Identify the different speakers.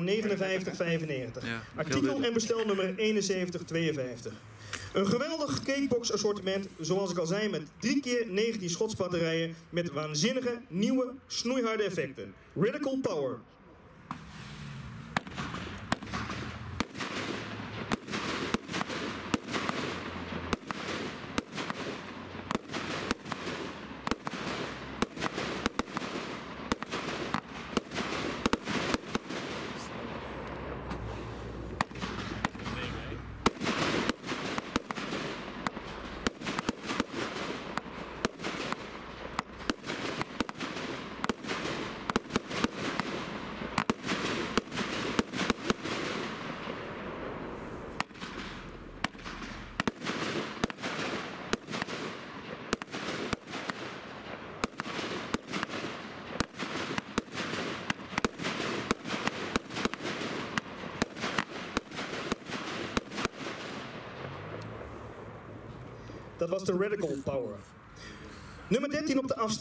Speaker 1: 59,95.
Speaker 2: Ja,
Speaker 1: Artikel en bestelnummer 7152. Een geweldig cakebox assortiment, zoals ik al zei, met 3 keer 19 schotsbatterijen met waanzinnige, nieuwe, snoeiharde effecten. Radical Power. Dat was de Radical Power. Nummer 13 op de afstand.